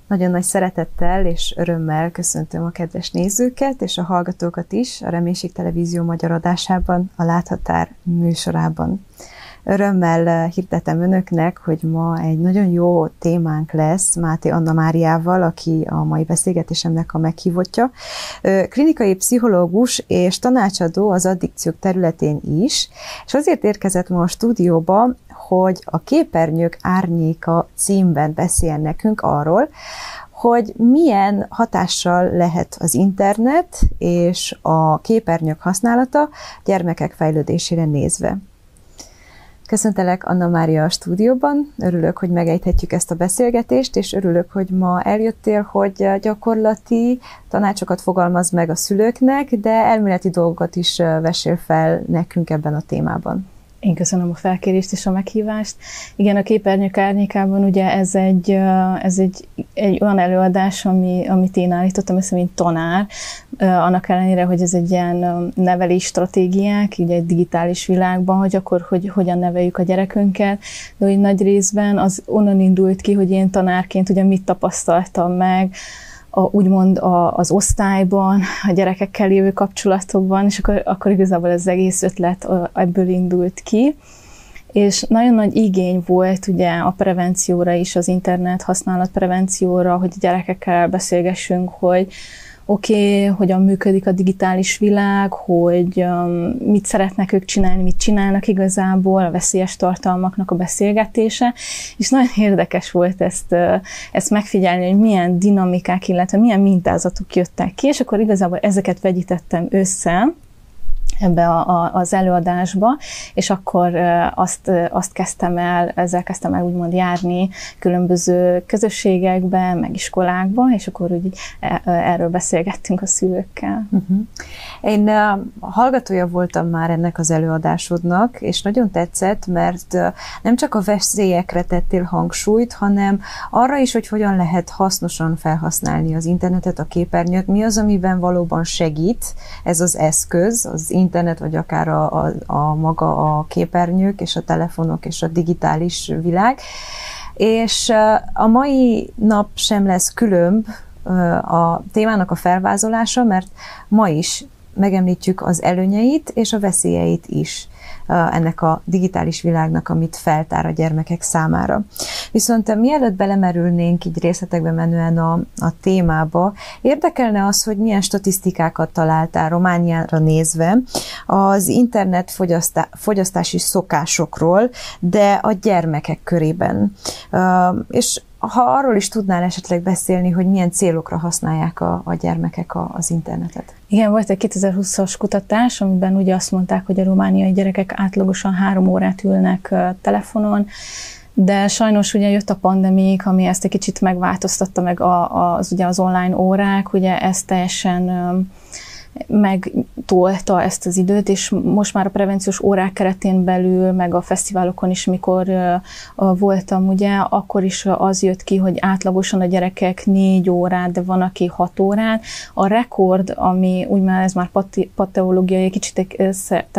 Nagyon nagy szeretettel és örömmel köszöntöm a kedves nézőket és a hallgatókat is a Reménység Televízió magyar adásában, a Láthatár műsorában. Örömmel hirdetem önöknek, hogy ma egy nagyon jó témánk lesz Máté Anna Máriával, aki a mai beszélgetésemnek a meghívottja. Klinikai pszichológus és tanácsadó az addikciók területén is, és azért érkezett ma a stúdióba, hogy a Képernyők árnyéka címben beszél nekünk arról, hogy milyen hatással lehet az internet és a képernyők használata gyermekek fejlődésére nézve. Köszöntelek, Anna Mária, a stúdióban. Örülök, hogy megejthetjük ezt a beszélgetést, és örülök, hogy ma eljöttél, hogy gyakorlati tanácsokat fogalmazz meg a szülőknek, de elméleti dolgokat is vesél fel nekünk ebben a témában. Én köszönöm a felkérést és a meghívást. Igen, a Képernyők árnyékában ugye ez egy olyan előadás, amit én állítottam össze, mint tanár, annak ellenére, hogy ez egy ilyen nevelés stratégiák, ugye egy digitális világban, hogy akkor hogyan neveljük a gyerekünket, de hogy nagy részben az onnan indult ki, hogy én tanárként ugye mit tapasztaltam meg, úgymond az osztályban, a gyerekekkel lévő kapcsolatokban, és akkor igazából az egész ötlet ebből indult ki. És nagyon nagy igény volt ugye a prevencióra is, az internet használat prevencióra, hogy a gyerekekkel beszélgessünk, hogy hogyan működik a digitális világ, hogy mit szeretnek ők csinálni, mit csinálnak igazából, a veszélyes tartalmaknak a beszélgetése, és nagyon érdekes volt ezt megfigyelni, hogy milyen dinamikák, illetve milyen mintázatok jöttek ki, és akkor igazából ezeket vegyítettem össze ebbe az előadásba, és akkor ezzel kezdtem el úgymond járni különböző közösségekbe, meg iskolákba, és akkor úgy erről beszélgettünk a szülőkkel. Én hallgatója voltam már ennek az előadásodnak, és nagyon tetszett, mert nem csak a veszélyekre tettél hangsúlyt, hanem arra is, hogy hogyan lehet hasznosan felhasználni az internetet, a képernyőt, mi az, amiben valóban segít ez az eszköz, az internet, vagy akár a maga a képernyők, és a telefonok, és a digitális világ. És a mai nap sem lesz különb a témának a felvázolása, mert ma is megemlítjük az előnyeit és a veszélyeit is ennek a digitális világnak, amit feltár a gyermekek számára. Viszont mielőtt belemerülnénk így részletekbe menően a témába, érdekelne az, hogy milyen statisztikákat találtál Romániára nézve az internet fogyasztási szokásokról, de a gyermekek körében. És ha arról is tudnál esetleg beszélni, hogy milyen célokra használják a gyermekek az internetet. Igen, volt egy 2020-as kutatás, amiben ugye azt mondták, hogy a romániai gyerekek átlagosan 3 órát ülnek telefonon, de sajnos ugye jött a pandémia, ami ezt egy kicsit megváltoztatta, meg ugye az online órák, ugye ezt teljesen megtolta ezt az időt, és most már a prevenciós órák keretén belül, meg a fesztiválokon is, mikor voltam, ugye, akkor is az jött ki, hogy átlagosan a gyerekek 4 órát, de van, aki 6 órát. A rekord, ami úgy már ez már pateológiai, kicsit tehát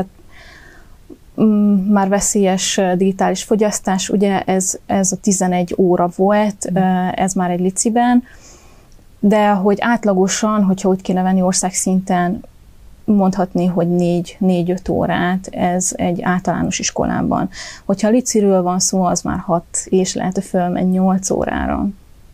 már veszélyes digitális fogyasztás, ugye ez a 11 óra volt, ez már egy liciben, de hogy átlagosan, hogyha úgy kéne venni országszinten, mondhatni, hogy 4-5 órát, ez egy általános iskolában. Hogyha a liciről van szó, az már 6, és lehet, hogy fölmegy 8 órára.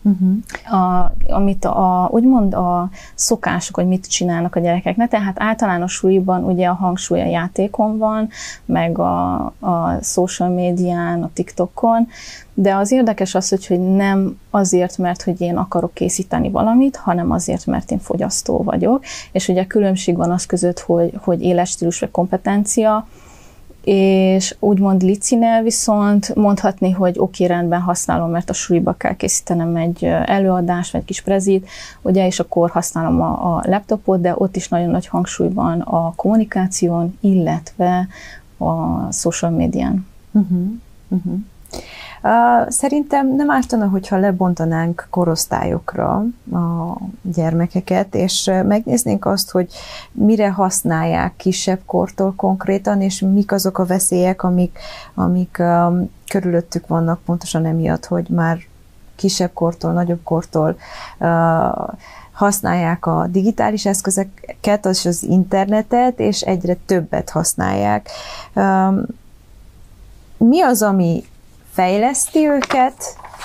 Amit úgymond a szokások, hogy mit csinálnak a gyerekeknek, tehát általános súlyban ugye a hangsúly a játékon van, meg a social médián, a TikTokon, de az érdekes az, hogy nem azért, mert hogy én akarok készíteni valamit, hanem azért, mert én fogyasztó vagyok, és ugye a különbség van az között, hogy életstílus vagy kompetencia, és úgymond licinél viszont mondhatni, hogy oké, rendben használom, mert a suliba kell készítenem egy előadást, vagy egy kis prezit, ugye, és akkor használom a laptopot, de ott is nagyon nagy hangsúly van a kommunikáción, illetve a social médián. Szerintem nem ártana, hogyha lebontanánk korosztályokra a gyermekeket, és megnéznénk azt, hogy mire használják kisebb kortól konkrétan, és mik azok a veszélyek, amik körülöttük vannak pontosan emiatt, hogy már kisebb kortól, nagyobb kortól használják a digitális eszközöket, az internetet, és egyre többet használják. Mi az, ami fejleszti őket,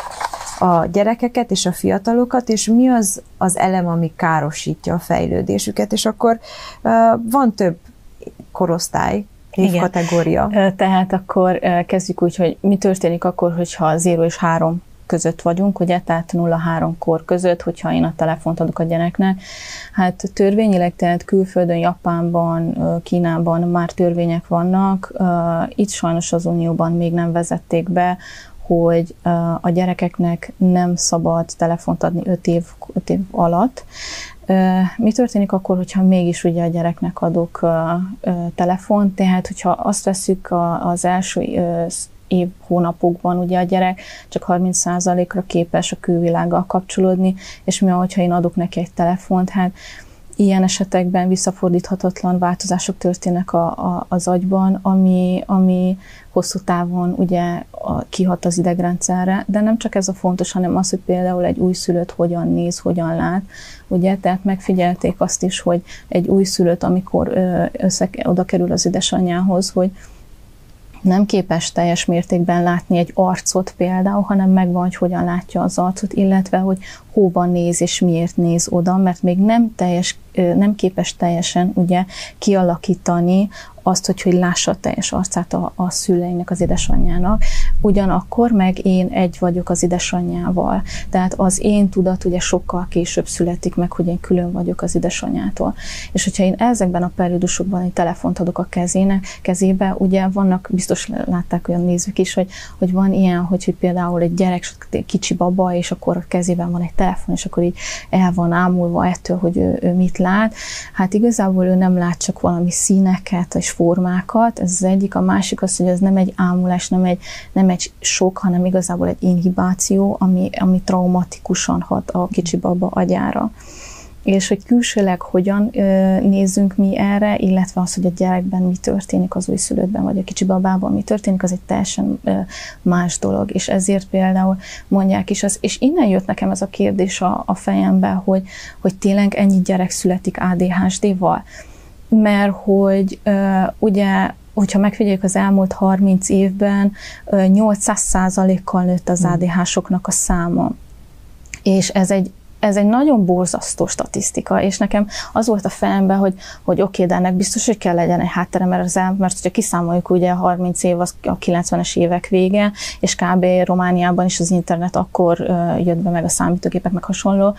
a gyerekeket és a fiatalokat, és mi az az elem, ami károsítja a fejlődésüket, és akkor van több korosztály, évkategória. Tehát akkor kezdjük úgy, hogy mi történik akkor, hogyha 0 és 3 között vagyunk, ugye, tehát 0-3 kor között, hogyha én a telefont adok a gyereknek. Hát törvényileg, tehát külföldön, Japánban, Kínában már törvények vannak, itt sajnos az Unióban még nem vezették be, hogy a gyerekeknek nem szabad telefont adni 5 év alatt. Mi történik akkor, hogyha mégis ugye a gyereknek adok telefont, tehát hogyha azt veszük az első év, hónapokban ugye a gyerek csak 30%-ra képes a külvilággal kapcsolódni, és mi, hogyha én adok neki egy telefont, hát ilyen esetekben visszafordíthatatlan változások történnek az agyban, ami hosszú távon ugye kihat az idegrendszerre, de nem csak ez a fontos, hanem az, hogy például egy újszülött hogyan néz, hogyan lát, ugye, tehát megfigyelték azt is, hogy egy újszülött, amikor oda kerül az édesanyjához, hogy nem képes teljes mértékben látni egy arcot például, hanem megvan, hogy hogyan látja az arcot, illetve, hogy hova néz és miért néz oda, mert még nem képes teljesen ugye kialakítani azt, hogy lássa a teljes arcát a szüleinek, az édesanyjának. Ugyanakkor meg én egy vagyok az édesanyjával. Tehát az én tudat ugye sokkal később születik meg, hogy én külön vagyok az édesanyjától. És hogyha én ezekben a periódusokban egy telefont adok a kezébe, ugye vannak, biztos látták olyan nézők is, hogy van ilyen, hogy például egy gyerek, kicsi baba, és akkor a kezében van egy telefon, és akkor így el van ámulva ettől, hogy ő mit lát. Hát igazából ő nem lát csak valami színeket és formákat, ez az egyik, a másik az, hogy ez nem egy ámulás, nem egy sok, hanem igazából egy inhibáció, ami traumatikusan hat a kicsi baba agyára. És hogy külsőleg hogyan nézzünk mi erre, illetve az, hogy a gyerekben mi történik, az újszülöttben, vagy a kicsi babában mi történik, az egy teljesen más dolog. És ezért például mondják is, és innen jött nekem ez a kérdés a fejembe, hogy tényleg ennyi gyerek születik ADHD-val. Mert hogy ugye, hogyha megfigyeljük az elmúlt 30 évben, 800%-kal nőtt az ADH-soknak a száma. És ez egy nagyon borzasztó statisztika, és nekem az volt a fejemben, hogy oké, de ennek biztos, hogy kell legyen egy háttere, mert hogyha kiszámoljuk, ugye 30 év az a 90-es évek vége, és kb. Romániában is az internet akkor jött be, meg a számítógépek, meg hasonló,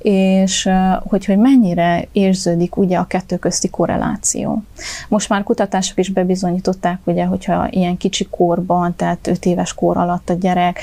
és hogy mennyire érződik ugye a kettő közti korreláció. Most már kutatások is bebizonyították, ugye, hogyha ilyen kicsi korban, tehát 5 éves kor alatt a gyerek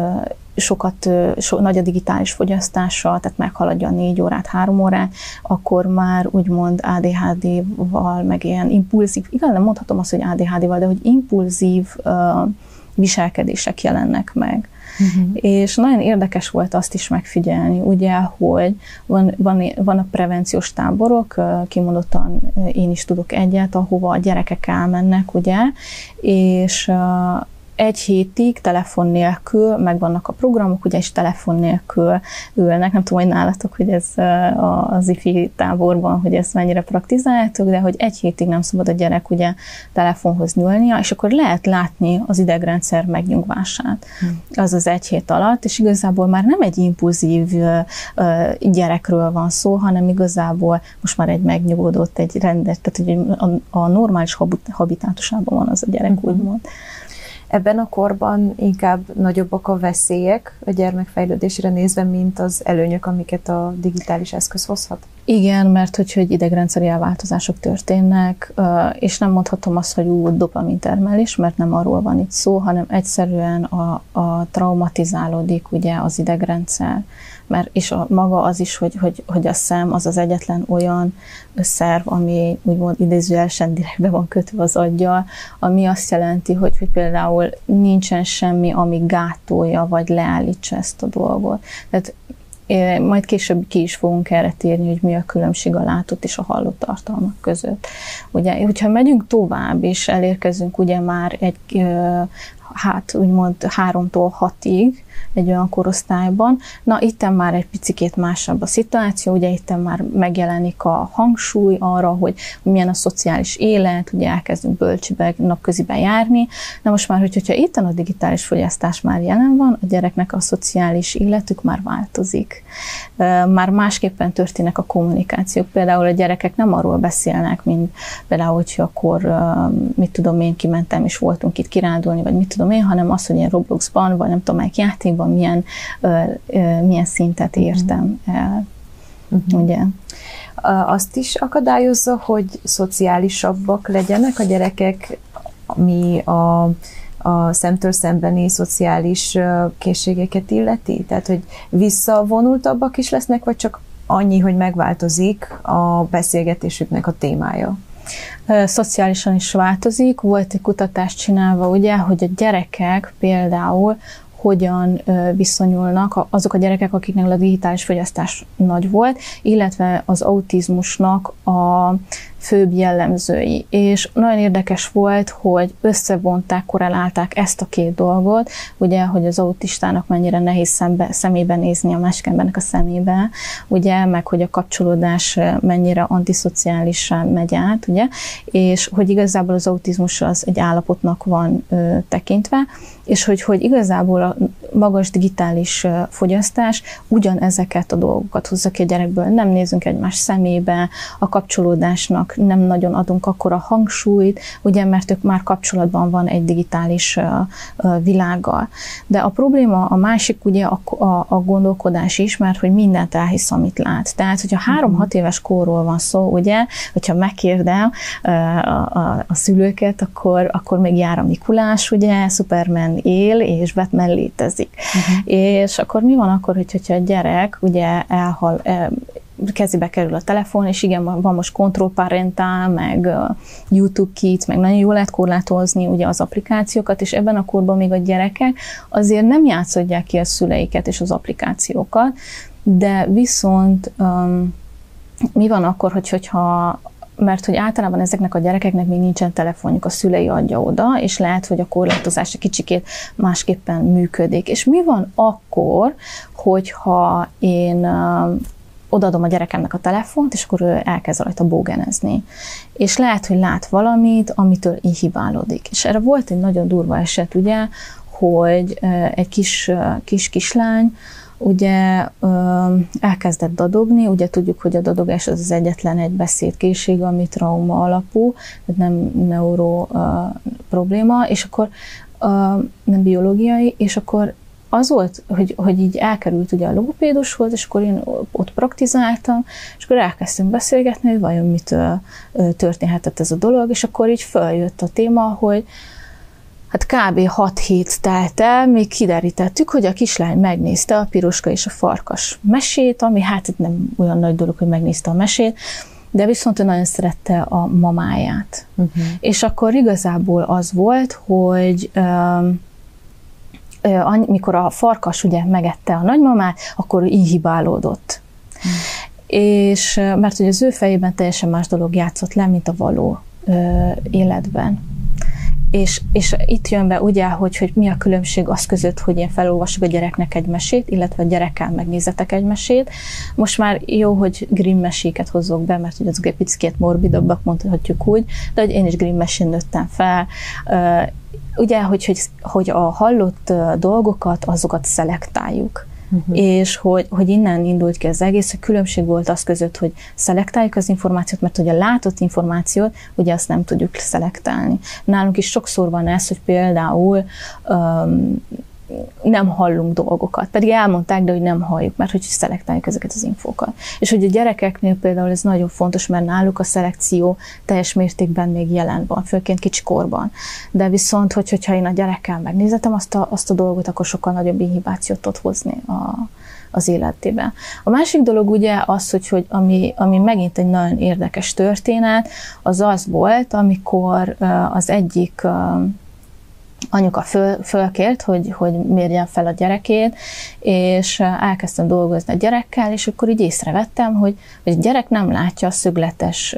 nagy a digitális fogyasztása, tehát meghaladja a 4 órát, 3 órát, akkor már úgymond ADHD-val, meg ilyen impulzív, igaz, nem mondhatom azt, hogy ADHD-val, de hogy impulzív viselkedések jelennek meg. Uh-huh. És nagyon érdekes volt azt is megfigyelni, ugye, hogy van a prevenciós táborok, kimondottan én is tudok egyet, ahova a gyerekek elmennek, ugye, és 1 hétig telefon nélkül, megvannak a programok, ugye, és telefon nélkül ülnek. Nem tudom, hogy nálatok, hogy ez az ifi táborban, hogy ezt mennyire praktizáljátok, de hogy 1 hétig nem szabad a gyerek ugye telefonhoz nyúlnia, és akkor lehet látni az idegrendszer megnyugvását. Az 1 hét alatt, és igazából már nem egy impulzív gyerekről van szó, hanem igazából most már egy megnyugodott, egy rendes, tehát a normális habitátusában van az a gyerek, úgymond. Ebben a korban inkább nagyobbak a veszélyek a gyermekfejlődésre nézve, mint az előnyök, amiket a digitális eszköz hozhat? Igen, mert hogy idegrendszeri elváltozások történnek, és nem mondhatom azt, hogy dopamintermelés, mert nem arról van itt szó, hanem egyszerűen a traumatizálódik ugye az idegrendszer. És maga az is, hogy a szem az egyetlen olyan szerv, ami úgymond idézőjelesen direktbe van kötve az aggyal, ami azt jelenti, hogy például nincsen semmi, ami gátolja, vagy leállítsa ezt a dolgot. Tehát majd később ki is fogunk erre térni, hogy mi a különbség a látott és a hallott tartalmak között. Ugye, hogyha megyünk tovább, és elérkezünk ugye már egy hát úgymond 3-tól 6-ig egy olyan korosztályban. Na, itten már egy picikét másabb a szituáció, ugye itten már megjelenik a hangsúly arra, hogy milyen a szociális élet, ugye elkezdünk bölcsibe, napköziben járni. Na most már, hogyha itten a digitális fogyasztás már jelen van, a gyereknek a szociális életük már változik. Már másképpen történnek a kommunikációk. Például a gyerekek nem arról beszélnek, mint például, hogyha akkor, mit tudom én, kimentem és voltunk itt kirándulni, vagy mit tudom én, hanem az, hogy én Robloxban, vagy nem tudom, melyik játékban milyen szintet értem el. Ugye? Azt is akadályozza, hogy szociálisabbak legyenek a gyerekek, ami a szemtől szembeni szociális készségeket illeti? Tehát, hogy visszavonultabbak is lesznek, vagy csak annyi, hogy megváltozik a beszélgetésüknek a témája? Szociálisan is változik. Volt egy kutatást csinálva, ugye, hogy a gyerekek például hogyan viszonyulnak azok a gyerekek, akiknek a digitális fogyasztás nagy volt, illetve az autizmusnak a főbb jellemzői. És nagyon érdekes volt, hogy összevonták, korrelálták ezt a két dolgot, ugye, hogy az autistának mennyire nehéz szemébe nézni a másik embernek a szemébe, ugye, meg hogy a kapcsolódás mennyire antiszociálisan megy át, ugye, és hogy igazából az autizmus az egy állapotnak van tekintve, és hogy igazából a magas digitális fogyasztás ugyanezeket a dolgokat hozza ki a gyerekből. Nem nézünk egymás szemébe, a kapcsolódásnak nem nagyon adunk akkora hangsúlyt, ugye, mert ők már kapcsolatban van egy digitális világgal. De a probléma a másik ugye a gondolkodás is, mert hogy mindent elhisz, amit lát. Tehát, hogyha 3-6 éves korról van szó, ugye, hogyha megkérdem a szülőket, akkor még jár a Mikulás, ugye, Superman él, és Batman létezik. És akkor mi van akkor, hogyha a gyerek ugye kezébe kerül a telefon, és igen, van most Control Parental, meg YouTube Kids, meg nagyon jól lehet korlátozni ugye az applikációkat, és ebben a korban még a gyerekek azért nem játszodják ki a szüleiket és az applikációkat, de viszont mi van akkor, hogyha mert hogy általában ezeknek a gyerekeknek még nincsen telefonjuk, a szülei adja oda, és lehet, hogy a korlátozás egy kicsikét másképpen működik. És mi van akkor, hogyha én odaadom a gyerekemnek a telefont, és akkor ő elkezd rajta bógenezni. És lehet, hogy lát valamit, amitől inhibálódik. És erre volt egy nagyon durva eset, ugye, hogy egy kislány, ugye elkezdett dadogni, ugye tudjuk, hogy a dadogás az egyetlen egy beszédkészség, ami trauma alapú, tehát nem neuro probléma, és akkor nem biológiai, és akkor az volt, hogy így elkerült ugye a logopédushoz, és akkor én ott praktizáltam, és akkor elkezdtünk beszélgetni, hogy vajon mitől történhetett ez a dolog, és akkor így följött a téma, hogy hát kb. 6 hét telt el, még kiderítettük, hogy a kislány megnézte a Piroska és a farkas mesét, ami hát nem olyan nagy dolog, hogy megnézte a mesét, de viszont ő nagyon szerette a mamáját. És akkor igazából az volt, hogy mikor a farkas ugye megette a nagymamát, akkor inhibálódott. És mert hogy az ő fejében teljesen más dolog játszott le, mint a való életben. És itt jön be ugye, hogy mi a különbség az között, hogy én felolvasok a gyereknek egy mesét, illetve a gyerekkel megnézetek egy mesét. Most már jó, hogy Grimm meséket hozzuk be, mert ugye azok egy picit morbidabbak, mondhatjuk úgy, de hogy én is Grimm mesén nőttem fel. Ugye, hogy a hallott dolgokat, azokat szelektáljuk. És hogy innen indult ki az egész, hogy különbség volt az között, hogy szelektáljuk az információt, mert hogy a látott információt, ugye azt nem tudjuk szelektálni. Nálunk is sokszor van ez, hogy például nem hallunk dolgokat, pedig elmondták, de hogy nem halljuk, mert hogy szelektáljuk ezeket az infókat. És hogy a gyerekeknél például ez nagyon fontos, mert náluk a szelekció teljes mértékben még jelen van, főként kicsikorban. De viszont, hogyha én a gyerekkel megnézetem azt a dolgot, akkor sokkal nagyobb inhibációt tud hozni az életében. A másik dolog ugye az, hogy ami megint egy nagyon érdekes történet, az volt, amikor az egyik anyuka fölkért, hogy mérjen fel a gyerekét, és elkezdtem dolgozni a gyerekkel, és akkor így észrevettem, hogy a gyerek nem látja a szögletes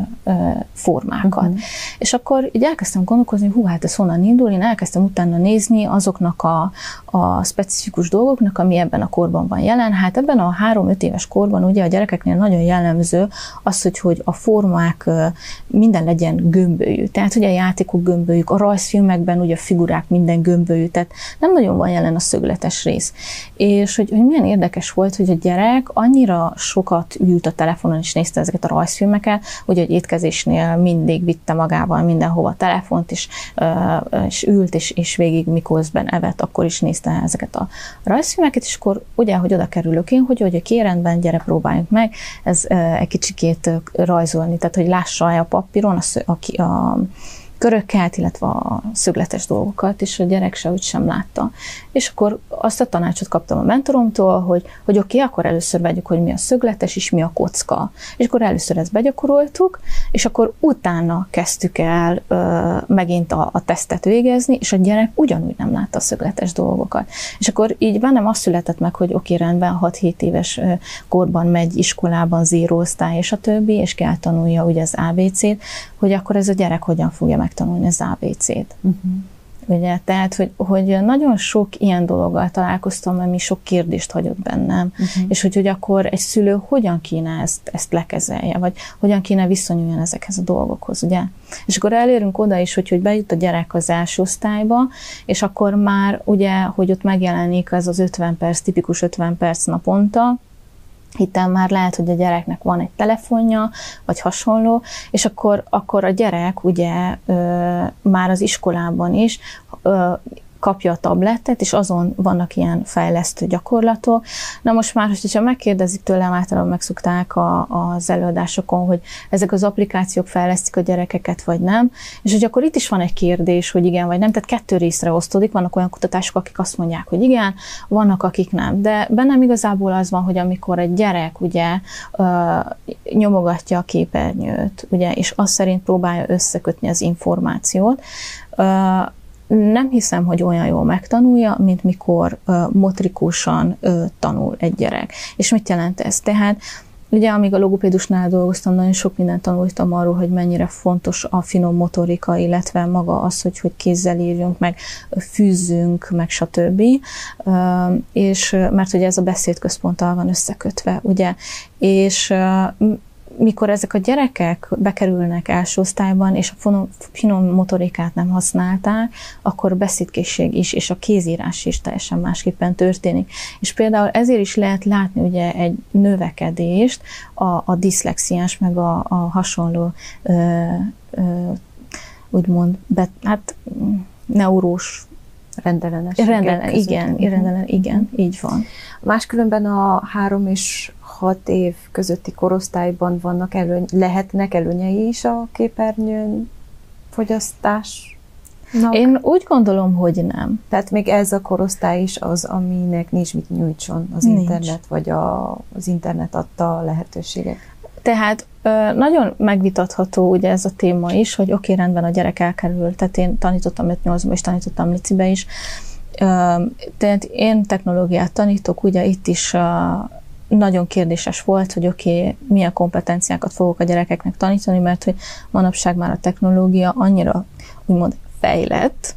formákat. És akkor így elkezdtem gondolkozni, hát ez honnan indul, én elkezdtem utána nézni azoknak a specifikus dolgoknak, ami ebben a korban van jelen. Hát ebben a 3-5 éves korban ugye a gyerekeknél nagyon jellemző az, hogy a formák minden legyen gömbölyű. Tehát ugye a játékok gömbölyűk, a rajzfilmekben ugye a figurák minden gömbölyű, tehát nem nagyon van jelen a szögletes rész. És hogy milyen érdekes volt, hogy a gyerek annyira sokat ült a telefonon és nézte ezeket a rajzfilmeket, hogy egy étkezésnél mindig vitte magával mindenhova a telefont, és ült, és végig miközben evett, akkor is nézte ezeket a rajzfilmeket, és akkor ugye, hogy oda kerülök én, hogy a kérendben, gyere, próbáljuk meg, ez egy kicsikét rajzolni, tehát hogy lássa a papíron a köröket, illetve a szögletes dolgokat, és a gyerek sehogy sem látta. És akkor azt a tanácsot kaptam a mentoromtól, hogy oké, akkor először vegyük, hogy mi a szögletes, és mi a kocka. És akkor először ezt begyakoroltuk, és akkor utána kezdtük el megint a tesztet végezni, és a gyerek ugyanúgy nem látta a szögletes dolgokat. És akkor így bennem azt született meg, hogy oké, rendben, 6-7 éves korban megy iskolában, zéróosztály, és a többi, és kell tanulja ugye az ABC-t, hogy akkor ez a gyerek hogyan fogja megtanulni az ABC-t. Ugye, tehát, hogy nagyon sok ilyen dologgal találkoztam, ami sok kérdést hagyott bennem, és hogy akkor egy szülő hogyan kéne ezt lekezelje, vagy hogyan kéne viszonyuljon ezekhez a dolgokhoz, ugye? És akkor elérünk oda is, hogy bejut a gyerek az első osztályba, és akkor már ugye, hogy ott megjelenik ez az 50 perc, tipikus 50 perc naponta, Itt már lehet, hogy a gyereknek van egy telefonja, vagy hasonló, és akkor a gyerek ugye már az iskolában is kapja a tabletet, és azon vannak ilyen fejlesztő gyakorlatok. Na most már, hogyha megkérdezik tőlem, általában megszokták az előadásokon, hogy ezek az applikációk fejlesztik a gyerekeket, vagy nem, és hogy akkor itt is van egy kérdés, hogy igen, vagy nem, tehát 2 részre osztódik, vannak olyan kutatások, akik azt mondják, hogy igen, vannak, akik nem, de bennem igazából az van, hogy amikor egy gyerek ugye nyomogatja a képernyőt, ugye, és azt szerint próbálja összekötni az információt, nem hiszem, hogy olyan jól megtanulja, mint mikor motorikusan tanul egy gyerek. És mit jelent ez? Tehát ugye, amíg a logopédusnál dolgoztam, nagyon sok mindent tanultam arról, hogy mennyire fontos a finom motorika, illetve maga az, hogy kézzel írjunk, meg fűzzünk, meg stb. És mert ugye ez a beszédközponttal van összekötve, ugye? És mikor ezek a gyerekek bekerülnek első osztályban, és a finom motorikát nem használták, akkor beszédkészség is, és a kézírás is teljesen másképpen történik. És például ezért is lehet látni ugye egy növekedést a diszlexiás, meg a hasonló úgymond neurós igen, így van. Máskülönben a 3 és 6 év közötti korosztályban lehetnek előnyei is a képernyőn fogyasztás? Én úgy gondolom, hogy nem. Tehát még ez a korosztály is az, aminek nincs mit nyújtson az internet, vagy az internet adta lehetőségek. Tehát nagyon megvitatható ugye ez a téma is, hogy oké, rendben a gyerek elkerül, tehát én tanítottam 5-8-ban, és tanítottam licibe is, tehát én technológiát tanítok, ugye itt is nagyon kérdéses volt, hogy oké, milyen kompetenciákat fogok a gyerekeknek tanítani, mert hogy manapság már a technológia annyira úgymond fejlett,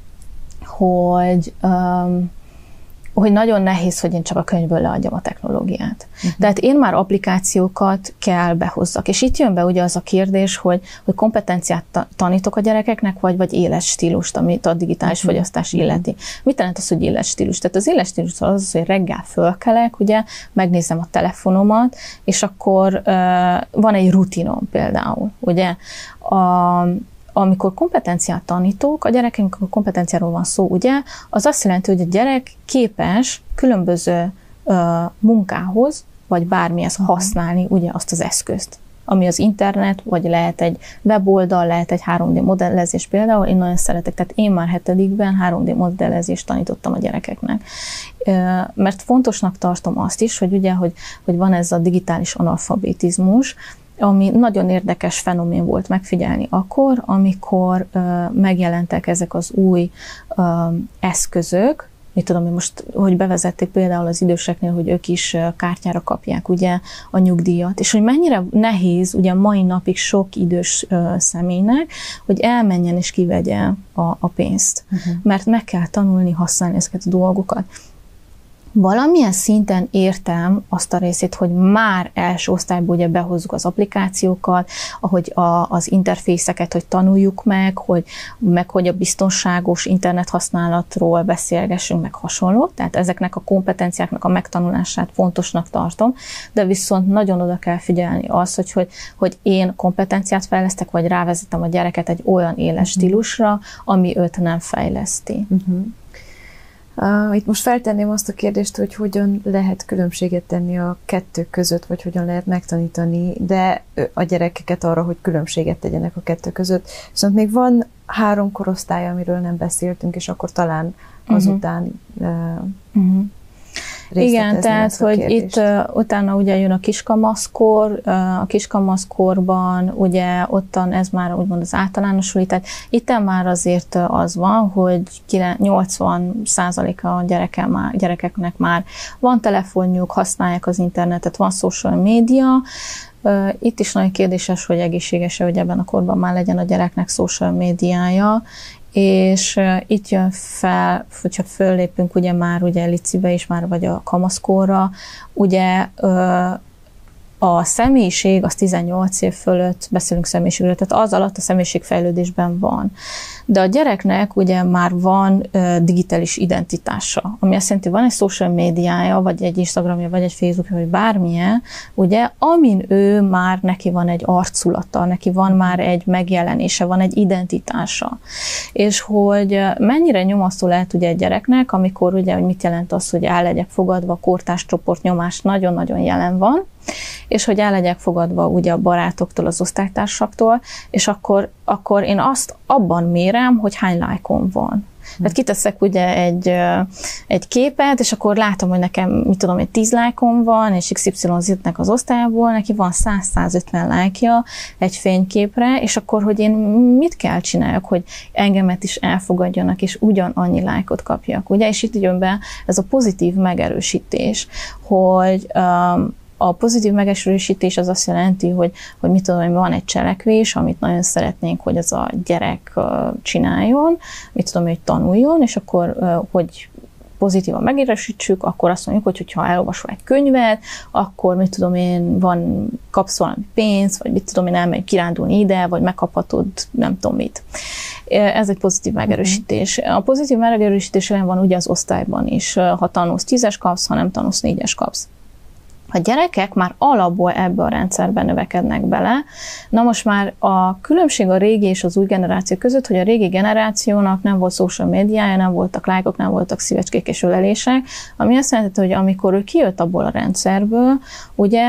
hogy nagyon nehéz, hogy én csak a könyvből leadjam a technológiát. Tehát én már applikációkat kell behozzak. És itt jön be ugye az a kérdés, hogy kompetenciát tanítok a gyerekeknek, vagy életstílust, amit a digitális fogyasztás illeti. Mit jelent az, hogy életstílus? Tehát az életstílus az, hogy reggel fölkelek, ugye, megnézem a telefonomat, és akkor van egy rutinom például, ugye, amikor kompetenciát tanítok, a gyerekek, amikor kompetenciáról van szó, ugye, az azt jelenti, hogy a gyerek képes különböző munkához, vagy bármihez használni ugye azt az eszközt, ami az internet, vagy lehet egy weboldal, lehet egy 3D modellezés például, én nagyon szeretek, tehát én már 7-ben 3D modellezést tanítottam a gyerekeknek. Mert fontosnak tartom azt is, hogy ugye, hogy van ez a digitális analfabetizmus, ami nagyon érdekes fenomén volt megfigyelni akkor, amikor megjelentek ezek az új eszközök, mit tudom, most, hogy bevezették például az időseknél, hogy ők is kártyára kapják ugye a nyugdíjat, és hogy mennyire nehéz ugye mai napig sok idős személynek, hogy elmenjen és kivegye a pénzt, mert meg kell tanulni használni ezeket a dolgokat. Valamilyen szinten értem azt a részét, hogy már első osztályból ugye behozzuk az applikációkat, ahogy az interfészeket, hogy tanuljuk meg, hogy a biztonságos internethasználatról beszélgessünk, meg hasonló. Tehát ezeknek a kompetenciáknak a megtanulását fontosnak tartom, de viszont nagyon oda kell figyelni az, hogy én kompetenciát fejlesztek, vagy rávezetem a gyereket egy olyan éles stílusra, ami őt nem fejleszti. Itt most feltenném azt a kérdést, hogy hogyan lehet különbséget tenni a kettő között, vagy hogyan lehet megtanítani, de a gyerekeket arra, hogy különbséget tegyenek a kettő között. Viszont még van 3 korosztály, amiről nem beszéltünk, és akkor talán azután igen, tehát, hogy itt utána ugye jön a kiskamaszkor, a kiskamaszkorban ugye ottan ez már úgymond az általánosuli, tehát itt már azért az van, hogy 80%-a a gyerekeknek már van telefonjuk, használják az internetet, van social media. Itt is nagyon kérdéses, hogy egészséges-e, hogy ebben a korban már legyen a gyereknek social médiája, és itt jön fel, hogyha föllépünk ugye már ugye licibe is már, vagy a kamaszkorra, ugye a személyiség az 18 év fölött, beszélünk személyiségről, tehát az alatt a személyiségfejlődésben van. De a gyereknek ugye már van digitális identitása, ami azt jelenti, van egy social médiája, vagy egy Instagramja, vagy egy Facebookja, vagy bármilyen, ugye, amin ő már neki van egy arculata, neki van már egy megjelenése, van egy identitása. És hogy mennyire nyomasztó lehet ugye egy gyereknek, amikor ugye, hogy mit jelent az, hogy el legyek fogadva, a kortárscsoport nyomás nagyon-nagyon jelen van, és hogy el legyek fogadva ugye a barátoktól, az osztálytársaktól, és akkor én azt abban mérem, hogy hány lájkom van. Tehát kiteszek ugye egy képet, és akkor látom, hogy nekem, mit tudom, egy 10 lájkom van, és XYZ-nek az osztályból, neki van 100-150 lájkja egy fényképre, és akkor, hogy én mit kell csináljak, hogy engemet is elfogadjanak, és ugyanannyi lájkot kapjak, ugye? És itt jön be ez a pozitív megerősítés, hogy a pozitív megerősítés az azt jelenti, hogy mit tudom, hogy van egy cselekvés, amit nagyon szeretnénk, hogy az a gyerek csináljon, mit tudom, hogy tanuljon, és akkor, hogy pozitívan megerősítsük, akkor azt mondjuk, hogy ha elolvasol egy könyvet, akkor mit tudom én, kapsz valami pénzt, vagy mit tudom én, elmegy kirándulni ide, vagy megkaphatod nem tudom mit. Ez egy pozitív megerősítés. A pozitív megerősítés van ugye az osztályban is. Ha tanulsz 10-es kapsz, ha nem tanulsz 4-es kapsz. A gyerekek már alapból ebbe a rendszerben növekednek bele. Na most már a különbség a régi és az új generáció között, hogy a régi generációnak nem volt social médiája, nem voltak lájkok, nem voltak szívecskék és ölelések, ami azt jelenti, hogy amikor ő kijött abból a rendszerből, ugye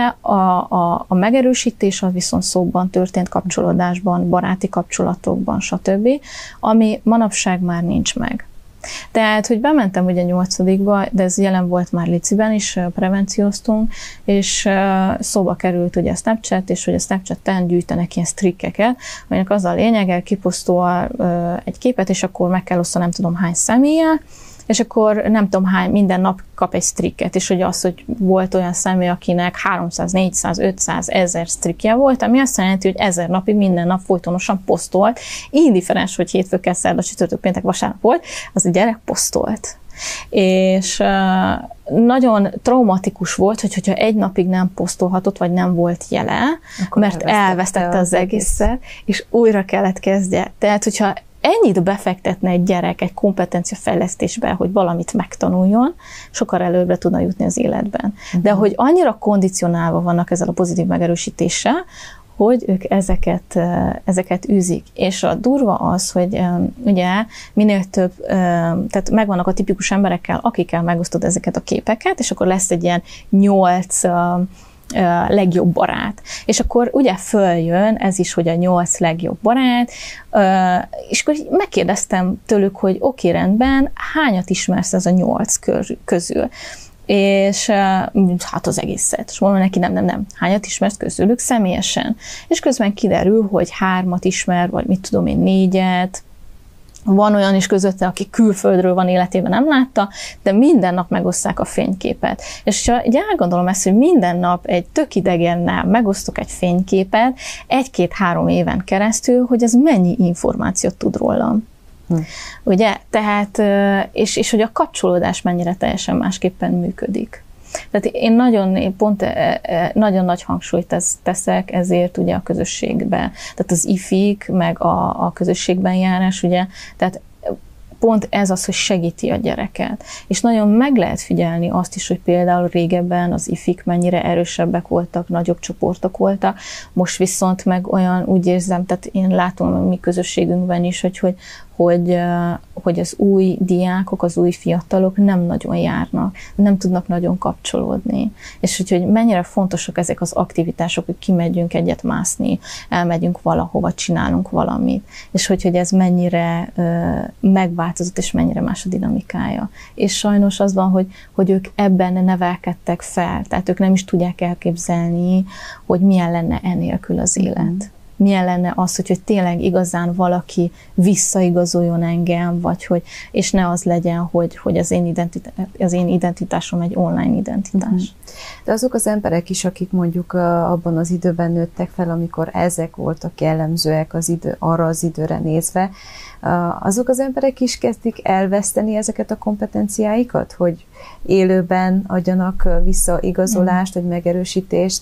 a megerősítés az viszont szóban történt, kapcsolódásban, baráti kapcsolatokban, stb., ami manapság már nincs meg. Tehát, hogy bementem ugye 8-ba, de ez jelen volt már liciben is, prevencióztunk, és szóba került ugye a Snapchat, és hogy a Snapchaten gyűjtenek ilyen strikkeket, aminek az a lényege, kiposztol egy képet, és akkor meg kell osztani nem tudom hány személlyel, és akkor nem tudom hány, minden nap kap egy strikket, és hogy az, hogy volt olyan személy, akinek 300, 400, 500, 1000 strikje volt, ami azt jelenti, hogy 1000 napig minden nap folytonosan posztolt, indifferens, hogy hétfőkkel, szerda, csütörtök, péntek, vasárnap volt, az a gyerek posztolt. És nagyon traumatikus volt, hogyha egy napig nem posztolhatott, vagy nem volt jele, akkor mert elvesztette az egészet, és újra kellett kezdje. Tehát, hogyha ennyit befektetne egy gyerek egy kompetenciafejlesztésbe, hogy valamit megtanuljon, sokkal előbbre tudna jutni az életben. De hogy annyira kondicionálva vannak ezzel a pozitív megerősítéssel, hogy ők ezeket űzik. És a durva az, hogy ugye minél több, tehát megvannak a tipikus emberekkel, akikkel megosztod ezeket a képeket, és akkor lesz egy ilyen 8 legjobb barát. És akkor ugye följön ez is, hogy a 8 legjobb barát, és akkor megkérdeztem tőlük, hogy oké, rendben, hányat ismersz ez a 8 közül? és hát az egészet. És mondom neki, nem, hányat ismersz közülük személyesen? És közben kiderül, hogy 3 ismer, vagy mit tudom én, 4-et, van olyan is közötte, aki külföldről van, életében nem látta, de minden nap megosztják a fényképet. És ha elgondolom ezt, hogy minden nap egy tök idegennel megosztok egy fényképet 1-2-3 éven keresztül, hogy ez mennyi információt tud rólam. Ugye? Tehát, és hogy a kapcsolódás mennyire teljesen másképpen működik. Tehát én nagyon nagy hangsúlyt teszek ezért ugye a közösségbe. Tehát az ifik, meg a közösségben járás, ugye, tehát pont ez az, hogy segíti a gyereket. És nagyon meg lehet figyelni azt is, hogy például régebben az ifik mennyire erősebbek voltak, nagyobb csoportok voltak, most viszont meg olyan, úgy érzem, tehát én látom a mi közösségünkben is, hogy az új diákok, az új fiatalok nem nagyon járnak, nem tudnak nagyon kapcsolódni. És hogy mennyire fontosak ezek az aktivitások, hogy kimegyünk egyet mászni, elmegyünk valahova, csinálunk valamit. És hogy ez mennyire megváltozott, és mennyire más a dinamikája. És sajnos az van, hogy ők ebben nevelkedtek fel, tehát ők nem is tudják elképzelni, hogy milyen lenne enélkül az élet. Milyen lenne az, hogy tényleg igazán valaki visszaigazoljon engem, és ne az legyen, hogy az én identitásom egy online identitás. De azok az emberek is, akik mondjuk abban az időben nőttek fel, amikor ezek voltak jellemzőek arra az időre nézve, azok az emberek is kezdik elveszteni ezeket a kompetenciáikat, hogy élőben adjanak visszaigazolást, vagy megerősítést,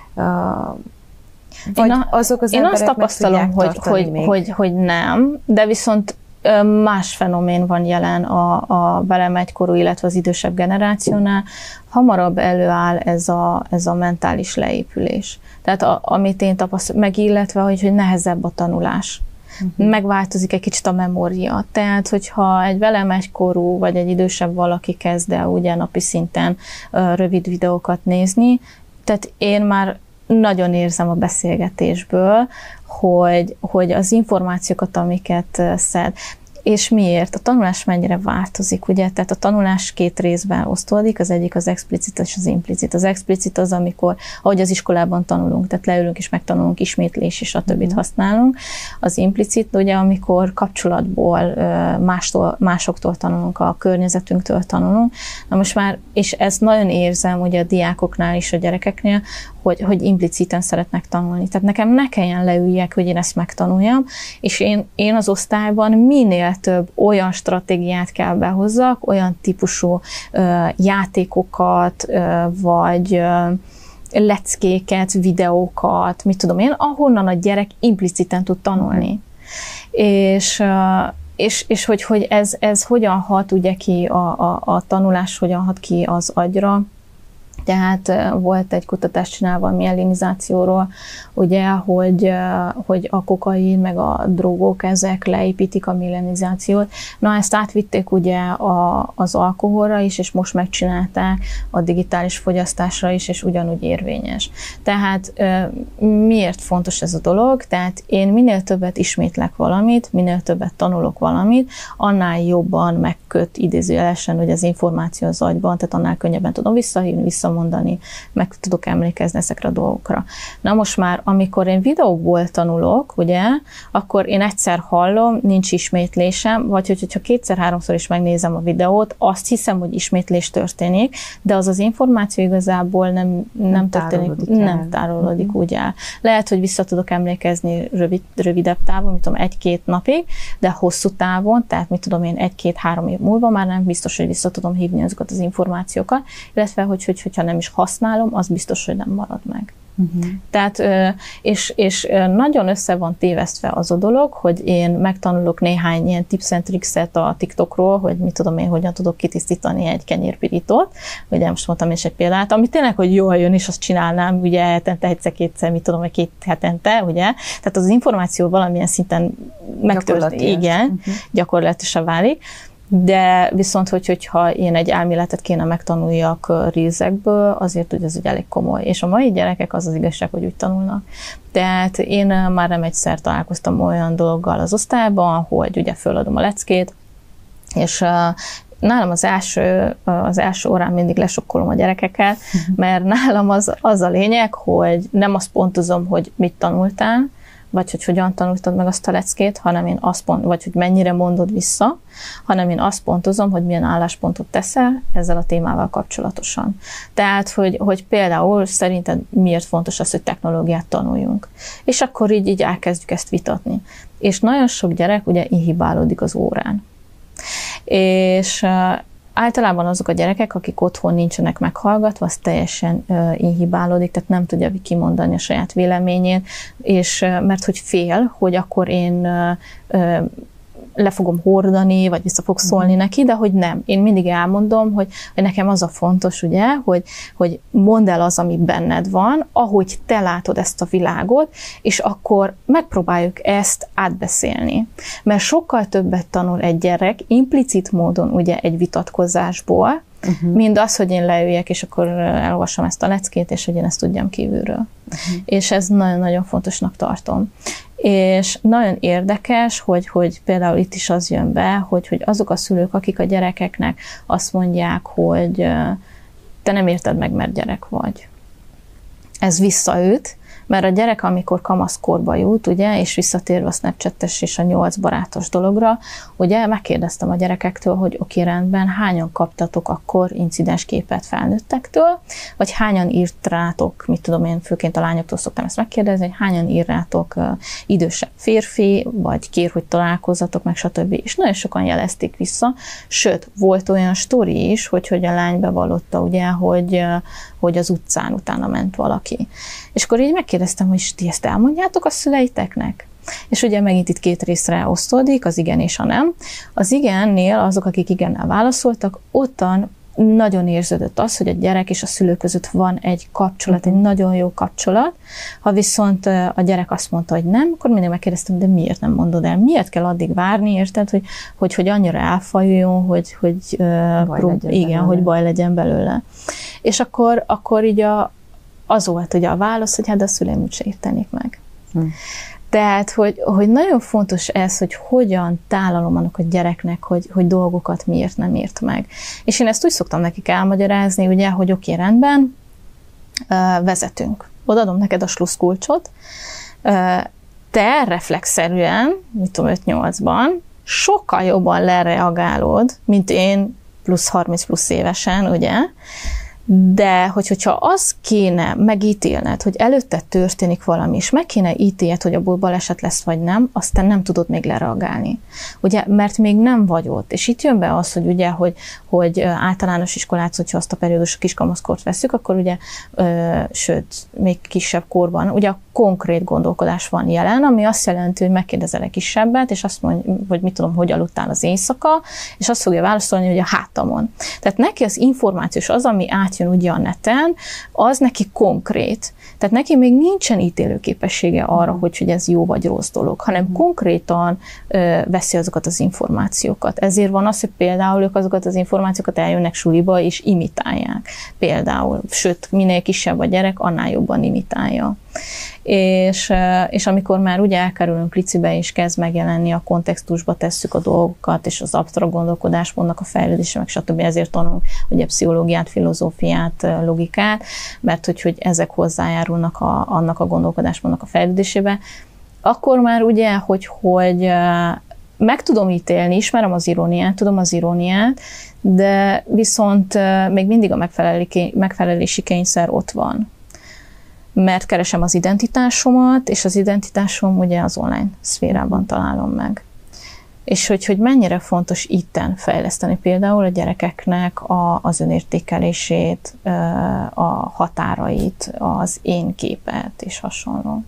vagy azok az én emberek azt tapasztalom, hogy nem, de viszont más fenomén van jelen a velem egykorú, illetve az idősebb generációnál. Hamarabb előáll ez a mentális leépülés. Tehát amit én tapasztalom, meg illetve, hogy nehezebb a tanulás. Megváltozik egy kicsit a memória. Tehát, hogyha egy velem egykorú, vagy egy idősebb valaki kezd el ugye napi szinten rövid videókat nézni, tehát én már nagyon érzem a beszélgetésből, hogy az információkat, amiket szed, és miért? A tanulás mennyire változik, ugye? Tehát a tanulás 2 részben osztódik, az egyik az explicit és az implicit. Az explicit az, amikor, ahogy az iskolában tanulunk, tehát leülünk és megtanulunk, ismétlés és a többit használunk. Az implicit, ugye, amikor kapcsolatból, másoktól tanulunk, a környezetünktől tanulunk. Na most már, és ezt nagyon érzem, ugye a diákoknál és a gyerekeknél, hogy impliciten szeretnek tanulni. Tehát nekem ne kelljen leüljek, hogy én ezt megtanuljam, és én az osztályban minél több olyan stratégiát kell behozzak, olyan típusú játékokat, vagy leckéket, videókat, mit tudom én, ahonnan a gyerek impliciten tud tanulni. És hogy ez hogyan hat ugye ki, a tanulás hogyan hat ki az agyra. Tehát volt egy kutatás csinálva a mielinizációról, ugye, hogy a kokain meg a drogok, ezek leépítik a mielinizációt. Na, ezt átvitték ugye az alkoholra is, és most megcsinálták a digitális fogyasztásra is, és ugyanúgy érvényes. Tehát miért fontos ez a dolog? Tehát én minél többet ismétlek valamit, minél többet tanulok valamit, annál jobban megköt idézőjelesen, hogy az információ az agyban, tehát annál könnyebben tudom visszahívni, visszamondani, meg tudok emlékezni ezekre a dolgokra. Na most már, amikor én videókból tanulok, ugye, akkor én egyszer hallom, nincs ismétlésem, vagy hogyha 2-3-szor is megnézem a videót, azt hiszem, hogy ismétlés történik, de az információ igazából nem történik, nem tárolódik úgy el. Lehet, hogy vissza tudok emlékezni rövidebb távon, mit tudom, 1-2 napig, de hosszú távon, tehát mit tudom én, 1-2-3 év múlva már nem biztos, hogy vissza tudom hívni azokat az információkat, illetve, hogyha nem is használom, az biztos, hogy nem marad meg. Tehát, és nagyon össze van tévesztve az a dolog, hogy én megtanulok néhány ilyen tips and tricks-et a TikTokról, hogy mit tudom én, hogyan tudok kitisztítani egy kenyérpirítót, ugye most mondtam is egy példát, ami tényleg, hogy jól jön, és azt csinálnám, ugye hetente, egyszer-kétszer, mit tudom, vagy 2 hetente, ugye, tehát az információ valamilyen szinten megtörténik, igen, gyakorlatilag válik. De viszont, hogyha én egy elméletet kéne megtanuljak reelsekből, azért ugye ez egy elég komoly. És a mai gyerekek az igazság, hogy úgy tanulnak. Tehát én már nem egyszer találkoztam olyan dologgal az osztályban, hogy ugye föladom a leckét, nálam az első órán mindig lesokkolom a gyerekeket, mert nálam az a lényeg, hogy nem azt pontozom, hogy mit tanultál, vagy hogy hogyan tanultad meg azt a leckét, hanem én vagy hogy mennyire mondod vissza, hanem én azt pontozom, hogy milyen álláspontot teszel ezzel a témával kapcsolatosan. Tehát, hogy például szerinted miért fontos az, hogy technológiát tanuljunk. És akkor így elkezdjük ezt vitatni. És nagyon sok gyerek ugye inhibálódik az órán. És általában azok a gyerekek, akik otthon nincsenek meghallgatva, az teljesen inhibálódik, tehát nem tudja kimondani a saját véleményét, és mert hogy fél, hogy akkor én le fogom hordani, vagy vissza fog szólni neki, de hogy nem. Én mindig elmondom, hogy nekem az a fontos, ugye, hogy mondd el az, ami benned van, ahogy te látod ezt a világot, és akkor megpróbáljuk ezt átbeszélni. Mert sokkal többet tanul egy gyerek implicit módon ugye egy vitatkozásból, mint az, hogy én leüljek, és akkor elolvasom ezt a leckét, és hogy én ezt tudjam kívülről. És ez nagyon-nagyon fontosnak tartom. És nagyon érdekes, hogy például itt is az jön be, hogy azok a szülők, akik a gyerekeknek azt mondják, hogy te nem érted meg, mert gyerek vagy. Ez visszaüt, mert a gyerek, amikor kamaszkorba jut, ugye, és visszatérve a Snapchat-es és a 8 barátos dologra, ugye megkérdeztem a gyerekektől, hogy oké, rendben, hányan kaptatok akkor incidens képet felnőttektől, vagy hányan írt rátok, mit tudom én, főként a lányoktól szoktam ezt megkérdezni, hogy hányan ír rátok idősebb férfi, vagy kér, hogy találkozzatok, meg stb. És nagyon sokan jelezték vissza, sőt, volt olyan sztori is, hogy a lány bevallotta, ugye, hogy az utcán utána ment valaki. És akkor így megkérdeztem, hogy ti ezt elmondjátok a szüleiteknek? És ugye megint itt 2 részre osztódik, az igen és a nem. Az igennél azok, akik igennel válaszoltak, ottan nagyon érződött az, hogy a gyerek és a szülő között van egy kapcsolat, egy nagyon jó kapcsolat. Ha viszont a gyerek azt mondta, hogy nem, akkor mindig megkérdeztem, de miért nem mondod el? Miért kell addig várni, érted, hogy annyira elfajuljon, hogy baj legyen belőle. És akkor így az volt ugye a válasz, hogy hát de a szüleim úgyse értenék meg. Tehát, hogy nagyon fontos ez, hogy hogyan tálalom annak a gyereknek, hogy dolgokat miért nem ért meg. És én ezt úgy szoktam nekik elmagyarázni, ugye, hogy oké, rendben, vezetünk. Odaadom neked a slusszkulcsot, te reflexzerűen, mit tudom, 5-8-ban, sokkal jobban lereagálod, mint én plusz 30 plusz évesen, ugye, de hogyha az kéne megítélned, hogy előtte történik valami, és meg kéne ítélned, hogy abból baleset lesz, vagy nem, aztán nem tudod még lereagálni. Ugye, mert még nem vagy ott. És itt jön be az, hogy ugye, hogy általános iskolát, hogyha azt a periódus kiskamaszkort veszük, akkor ugye, sőt, még kisebb korban, ugye a konkrét gondolkodás van jelen, ami azt jelenti, hogy megkérdezel egy kisebbet, és azt mondja, hogy mit tudom, hogy aludtál az éjszaka, és azt fogja válaszolni, hogy a hátamon. Tehát neki az információs az, ami átjön ugye a neten, az neki konkrét. Tehát neki még nincsen ítélőképessége arra, hogy ez jó vagy rossz dolog, hanem konkrétan veszi azokat az információkat. Ezért van az, hogy például ők azokat az információkat eljönnek suliba, és imitálják. Például, sőt, minél kisebb a gyerek, annál jobban imitálja. És amikor már ugye elkerülünk licibe, és kezd megjelenni, a kontextusba tesszük a dolgokat, és az absztrakt gondolkodásmódnak a fejlődése, meg stb. Ezért tanulunk ugye pszichológiát, filozófiát, logikát, mert hogy ezek hozzájárulnak annak a gondolkodásmódnak a fejlődésébe. Akkor már ugye, hogy meg tudom ítélni, ismerem az iróniát, tudom az iróniát, de viszont még mindig a megfelelési kényszer ott van. Mert keresem az identitásomat, és az identitásom ugye az online szférában találom meg. És hogy mennyire fontos itten fejleszteni például a gyerekeknek az önértékelését, a határait, az én képet és hasonló.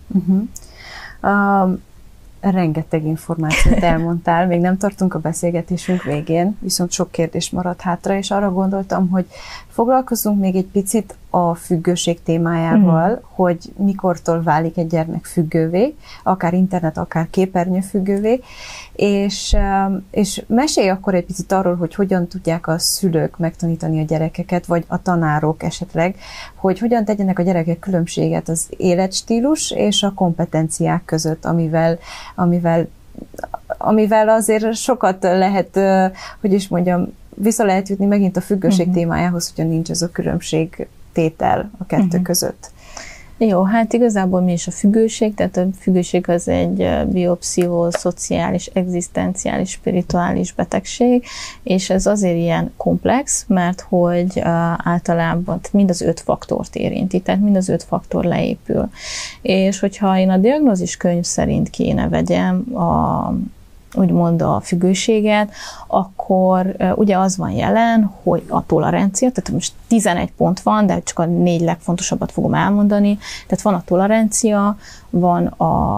Rengeteg információt elmondtál, még nem tartunk a beszélgetésünk végén, viszont sok kérdés maradt hátra, és arra gondoltam, hogy foglalkozunk még egy picit a függőség témájával, hogy mikortól válik egy gyermek függővé, akár internet, akár képernyő függővé, és mesélj akkor egy picit arról, hogy hogyan tudják a szülők megtanítani a gyerekeket, vagy a tanárok esetleg, hogy hogyan tegyenek a gyerekek különbséget az életstílus és a kompetenciák között, amivel azért sokat lehet, hogy is mondjam, vissza lehet jutni megint a függőség témájához, hogyha nincs ez a különbségtétel a kettő között. Jó, hát igazából mi is a függőség? Tehát a függőség az egy biopszichoszociális, egzisztenciális, spirituális betegség, és ez azért ilyen komplex, mert hogy általában mind az 5 faktort érinti, tehát mind az 5 faktor leépül. És hogyha én a diagnózis könyv szerint kéne vegyem úgymond a függőséget, akkor ugye az van jelen, hogy a tolerancia, tehát most 11 pont van, de csak a 4 legfontosabbat fogom elmondani. Tehát van a tolerancia, van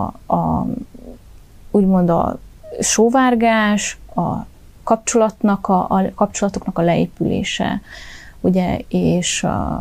úgymond a sóvárgás, a kapcsolatoknak a leépülése, ugye, és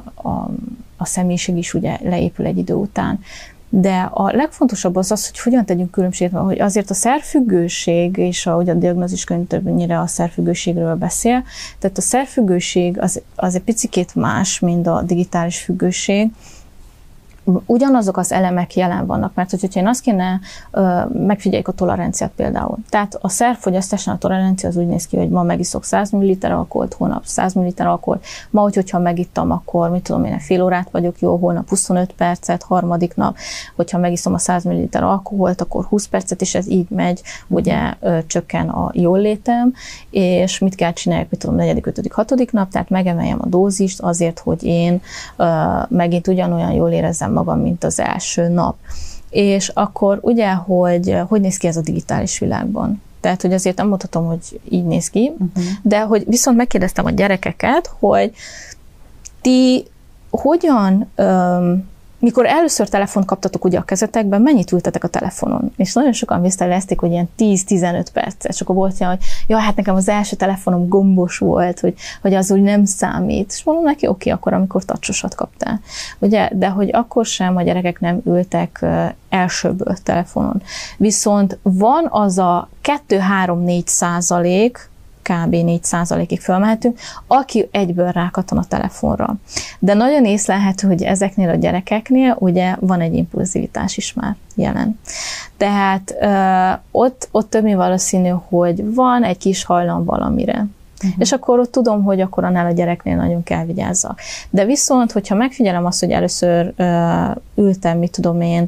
a személyiség is ugye leépül egy idő után. De a legfontosabb az, hogy hogyan tegyünk különbséget, hogy azért a szerfüggőség, és ahogy a diagnóziskönyv többnyire a szerfüggőségről beszél, tehát a szerfüggőség az egy picikét más, mint a digitális függőség. Ugyanazok az elemek jelen vannak, mert hogyha én azt kéne, megfigyeljük a toleranciát például. Tehát a szerfogyasztásnál a tolerancia az úgy néz ki, hogy ma megiszok 100 ml alkoholt, holnap 100 ml alkoholt, ma, hogyha megittam, akkor mit tudom én, fél órát vagyok jó, holnap 25 percet, harmadik nap, hogyha megiszom a 100 ml alkoholt, akkor 20 percet, és ez így megy, ugye csökken a jóllétem, és mit kell csináljak, mit tudom, 4., 5., 6. nap, tehát megemeljem a dózist azért, hogy én megint ugyanolyan jól érezzem magam, mint az első nap. És akkor ugye, hogy néz ki ez a digitális világban? Tehát, hogy azért nem mondhatom, hogy így néz ki, de hogy viszont megkérdeztem a gyerekeket, hogy ti hogyan, mikor először telefont kaptatok ugye a kezetekben, mennyit ültetek a telefonon? És nagyon sokan visszajelezték, hogy ilyen 10-15 percet. És akkor volt olyan, hogy ja, hát nekem az első telefonom gombos volt, hogy az úgy nem számít. És mondom neki, oké, akkor amikor touchosat kaptál. Ugye, de hogy akkor sem a gyerekek nem ültek elsőből telefonon. Viszont van az a 2-3-4%, kb. 4%-ig fölmehetünk, aki egyből rákattan a telefonra. De nagyon észlelhető, hogy ezeknél a gyerekeknél ugye van egy impulzivitás is már jelen. Tehát ott több mint valószínű, hogy van egy kis hajlam valamire. És akkor ott tudom, hogy akkor annál a gyereknél nagyon kell vigyázzak. De viszont, hogyha megfigyelem azt, hogy először ültem, mit tudom én,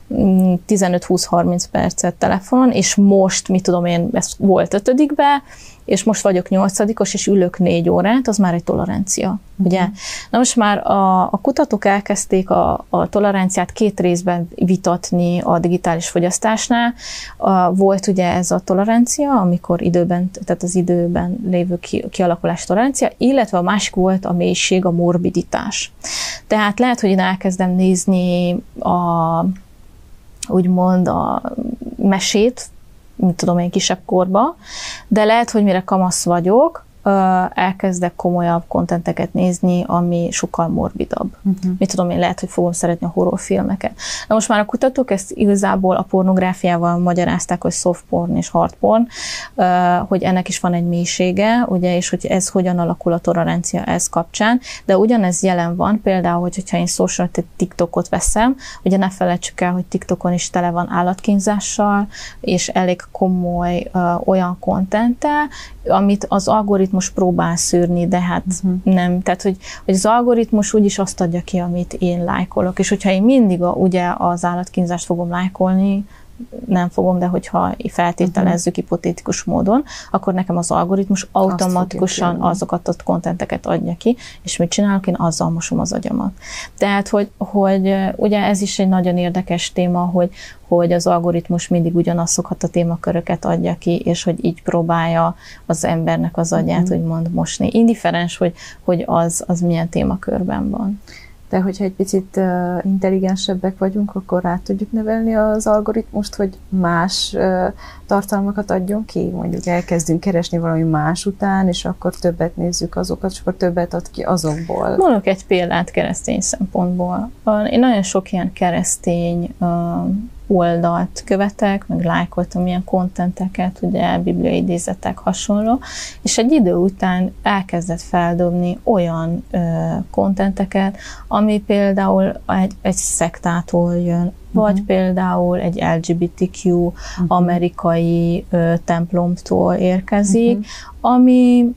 15-20-30 percet telefonon, és most, mit tudom én, ez volt 5-be, és most vagyok 8-os, és ülök 4 órát, az már egy tolerancia, ugye? Na most már a kutatók elkezdték a toleranciát 2 részben vitatni a digitális fogyasztásnál. Volt ugye ez a tolerancia, amikor időben, tehát az időben lévő kialakulás tolerancia, illetve a másik volt a mélység, a morbiditás. Tehát lehet, hogy én elkezdem nézni úgymond a mesét, mit tudom én, kisebb korba, de lehet, hogy mire kamasz vagyok, elkezdek komolyabb kontenteket nézni, ami sokkal morbidabb. Mit tudom én, lehet, hogy fogom szeretni a horrorfilmeket. Na most már a kutatók ezt igazából a pornográfiával magyarázták, hogy soft porn és hard porn, hogy ennek is van egy mélysége, ugye, és hogy ez hogyan alakul a tolerancia ez kapcsán, de ugyanez jelen van, például, hogyha én social TikTokot veszem, ugye ne felejtsük el, hogy TikTokon is tele van állatkínzással, és elég komoly olyan kontenttel, amit az algoritmus próbál szűrni, de hát nem. Tehát, hogy az algoritmus úgyis azt adja ki, amit én lájkolok. És hogyha én mindig ugye az állatkínzást fogom lájkolni, nem fogom, de hogyha feltételezzük hipotetikus módon, akkor nekem az algoritmus automatikusan azokat a kontenteket adja ki, és mit csinálok? Én azzal mosom az agyamat. Tehát, hogy ugye ez is egy nagyon érdekes téma, hogy az algoritmus mindig ugyanazokat a témaköröket adja ki, és hogy így próbálja az embernek az agyát, úgymond mosni. Indifferens, hogy az milyen témakörben van. De hogyha egy picit intelligensebbek vagyunk, akkor rá tudjuk nevelni az algoritmust, hogy más tartalmakat adjon ki. Mondjuk elkezdünk keresni valami más után, és akkor többet nézzük azokat, és akkor többet ad ki azokból. Mondok egy példát keresztény szempontból. Én nagyon sok ilyen keresztény oldalt követek, meg lájkoltam ilyen kontenteket, ugye bibliai idézetek hasonló, és egy idő után elkezdett feldobni olyan kontenteket, ami például egy szektától jön, vagy például egy LGBTQ amerikai templomtól érkezik, ami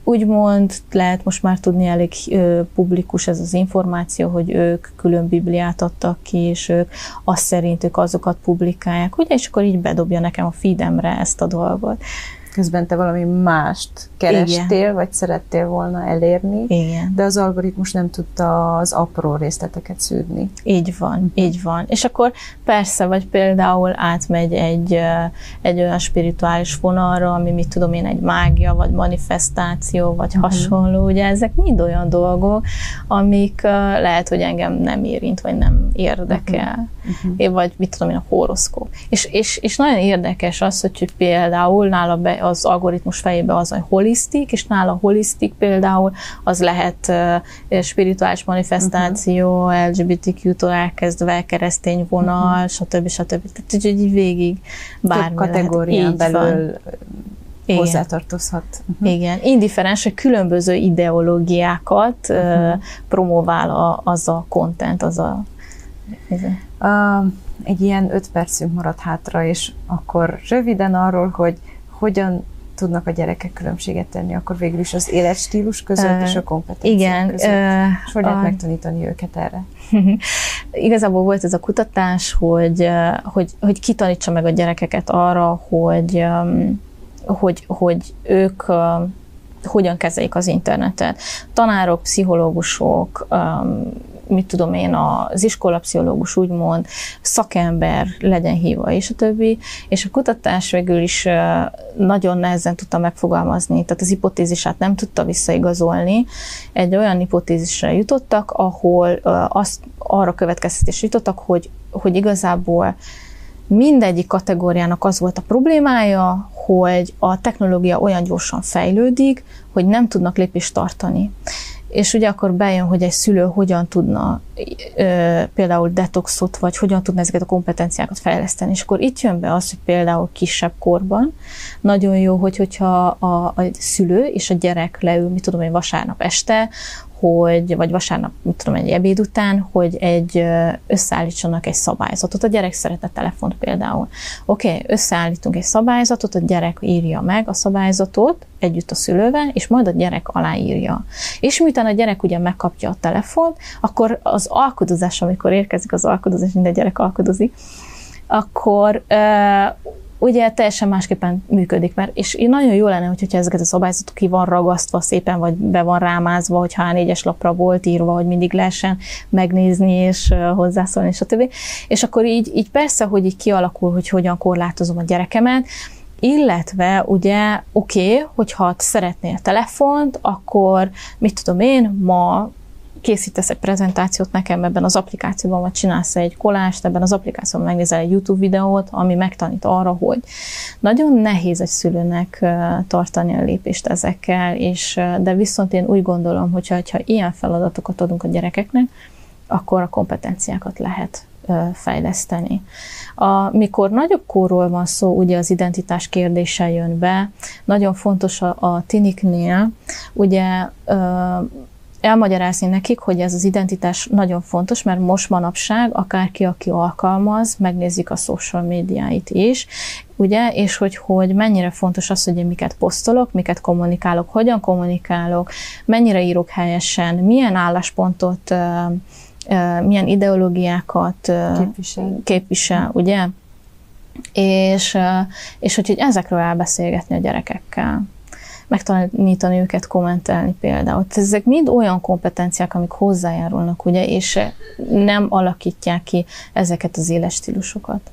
úgymond lehet most már tudni, elég publikus ez az információ, hogy ők külön Bibliát adtak ki, és ők azt szerint ők azokat publikálják, ugye, és akkor így bedobja nekem a feedemre ezt a dolgot. Közben te valami mást kerestél, igen, vagy szerettél volna elérni, igen, de az algoritmus nem tudta az apró részleteket szűrni. Így van, így van. És akkor persze, vagy például átmegy egy olyan spirituális vonalra, ami mit tudom én, egy mágia, vagy manifestáció, vagy hasonló, ugye ezek mind olyan dolgok, amik lehet, hogy engem nem érint, vagy nem érdekel. Vagy mit tudom én, a horoszkóp. És nagyon érdekes az, hogy például nála az algoritmus fejében az a holisztik, és nála holisztik például az lehet spirituális manifestáció, LGBTQ-tól elkezdve keresztény vonal, stb. Tehát így végig bármi több kategórián belül hozzátartozhat. Igen, indifferens, hogy különböző ideológiákat promovál az a content, az a... Egy ilyen 5 percünk maradt hátra, és akkor röviden arról, hogy hogyan tudnak a gyerekek különbséget tenni, akkor végül is az életstílus között és a kompetenciák között. És hogy lehet megtanítani őket erre? Igazából volt ez a kutatás, hogy kitanítsa meg a gyerekeket arra, hogy ők hogyan kezelik az internetet. Tanárok, pszichológusok, mit tudom én, az iskolapszichológus úgymond, szakember legyen hívva, és a többi. És a kutatás végül is nagyon nehezen tudta megfogalmazni, tehát az hipotézisát nem tudta visszaigazolni. Egy olyan hipotézisre jutottak, ahol arra következtetésre jutottak, hogy igazából mindegyik kategóriának az volt a problémája, hogy a technológia olyan gyorsan fejlődik, hogy nem tudnak lépést tartani. És ugye akkor bejön, hogy egy szülő hogyan tudna például detoxot, vagy hogyan tudna ezeket a kompetenciákat fejleszteni. És akkor itt jön be az, hogy például kisebb korban nagyon jó, hogyha a szülő és a gyerek leül, mit tudom én, vasárnap este, vagy vasárnap, mit tudom, egy ebéd után, hogy összeállítsanak egy szabályzatot. A gyerek szeretne telefont például. Oké, összeállítunk egy szabályzatot, a gyerek írja meg a szabályzatot együtt a szülővel, és majd a gyerek aláírja. És miután a gyerek ugye megkapja a telefont, akkor az alkudozás, amikor érkezik az alkudozás, minden gyerek alkudozik, akkor ugye teljesen másképpen működik, és nagyon jó lenne, hogyha ezeket a szabályzatok ki van ragasztva szépen, vagy be van rámázva, hogy A4-es lapra volt írva, hogy mindig lehessen megnézni, és hozzászólni, és a többi. És akkor így persze, hogy így kialakul, hogy hogyan korlátozom a gyerekemet, illetve ugye hogyha szeretnél telefont, akkor mit tudom én, ma készítesz egy prezentációt nekem ebben az applikációban, vagy csinálsz egy kollást, ebben az applikációban megnézel egy YouTube videót, ami megtanít arra, hogy nagyon nehéz egy szülőnek tartani a lépést ezekkel, de viszont én úgy gondolom, hogyha ilyen feladatokat adunk a gyerekeknek, akkor a kompetenciákat lehet fejleszteni. Mikor nagyobb korról van szó, ugye az identitás kérdése jön be, nagyon fontos a tiniknél, ugye elmagyarázni nekik, hogy ez az identitás nagyon fontos, mert most manapság akárki, aki alkalmaz, megnézik a social médiáit is, ugye, és hogy mennyire fontos az, hogy én miket posztolok, miket kommunikálok, hogyan kommunikálok, mennyire írok helyesen, milyen álláspontot, milyen ideológiákat képvisel, ugye? És hogy ezekről elbeszélgetni a gyerekekkel. Megtanítani őket kommentelni például. Ezek mind olyan kompetenciák, amik hozzájárulnak, ugye, és nem alakítják ki ezeket az életstílusokat.